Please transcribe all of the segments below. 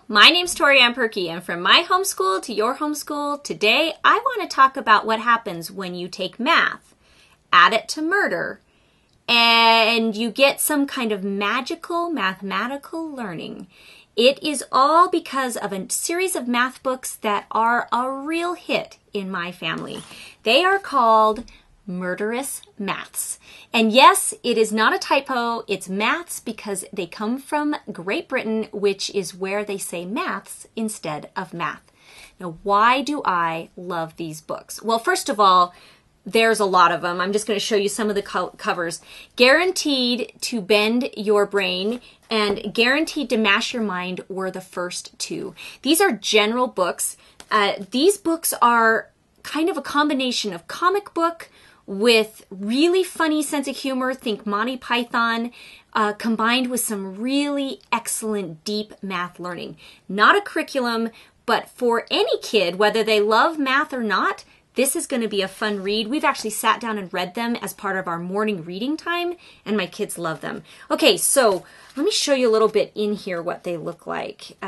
My name's Tori Ann Perky, and from my homeschool to your homeschool, today I want to talk about what happens when you take math, add it to murder, and you get some kind of magical mathematical learning. It is all because of a series of math books that are a real hit in my family. They are called Murderous Maths. And yes, it is not a typo, it's maths because they come from Great Britain, which is where they say maths instead of math. Now, why do I love these books? Well, first of all, there's a lot of them. I'm just going to show you some of the covers. Guaranteed to Bend Your Brain and Guaranteed to Mash Your Mind were the first two. These are general books. These books are kind of a combination of comic book with really funny sense of humor, think Monty Python, combined with some really excellent deep math learning. Not a curriculum, but for any kid, whether they love math or not, this is going to be a fun read. We've actually sat down and read them as part of our morning reading time, and my kids love them. Okay, so let me show you a little bit in here what they look like.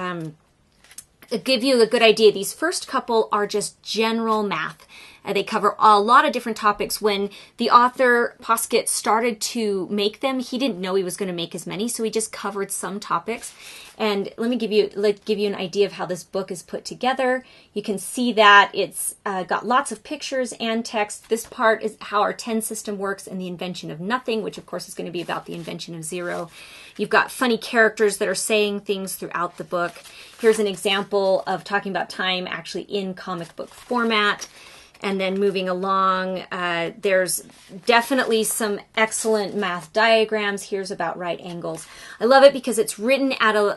Give you a good idea. These first couple are just general math. They cover a lot of different topics. When the author, Poskett, started to make them, he didn't know he was going to make as many, so he just covered some topics. And let me give you an idea of how this book is put together. You can see that it's got lots of pictures and text. This part is how our 10 system works and the invention of nothing, which of course is going to be about the invention of zero. You've got funny characters that are saying things throughout the book. Here's an example of talking about time actually in comic book format. And then moving along, there's definitely some excellent math diagrams. Here's about right angles. I love it because it's written at a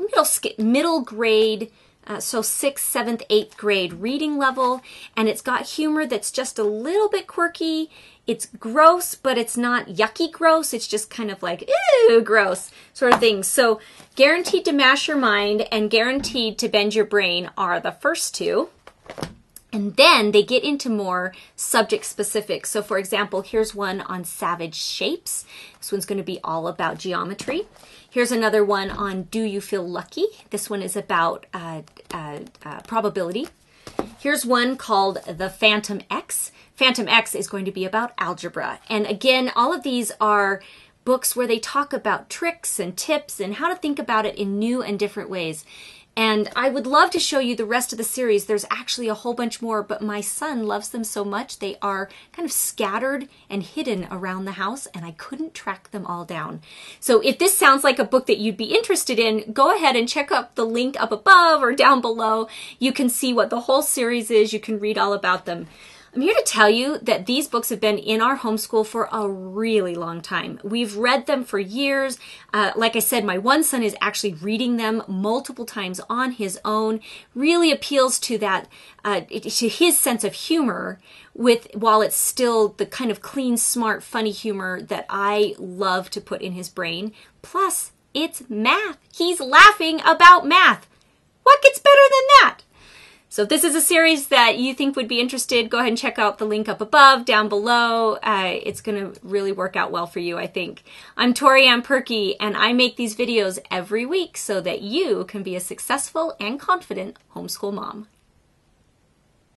middle grade, so 6th, 7th, 8th grade reading level. And it's got humor that's just a little bit quirky. It's gross, but it's not yucky gross. It's just kind of like, ew, gross sort of thing. So Guaranteed to Mash Your Mind and Guaranteed to Bend Your Brain are the first two. And then they get into more subject specific. So for example, here's one on savage shapes. This one's going to be all about geometry. Here's another one on Do You Feel Lucky? This one is about probability. Here's one called The Phantom X. Phantom X is going to be about algebra. And again, all of these are books where they talk about tricks and tips and how to think about it in new and different ways. And I would love to show you the rest of the series. There's actually a whole bunch more, but my son loves them so much. They are kind of scattered and hidden around the house, and I couldn't track them all down. So if this sounds like a book that you'd be interested in, go ahead and check out the link up above or down below. You can see what the whole series is. You can read all about them. I'm here to tell you that these books have been in our homeschool for a really long time. We've read them for years. Like I said, my one son is actually reading them multiple times on his own. Really appeals to that, to his sense of humor, while it's still the kind of clean, smart, funny humor that I love to put in his brain. Plus, it's math. He's laughing about math. What gets better than that? So if this is a series that you think would be interested, go ahead and check out the link up above, down below. It's going to really work out well for you, I think. I'm Tori Ann Perky, and I make these videos every week so that you can be a successful and confident homeschool mom.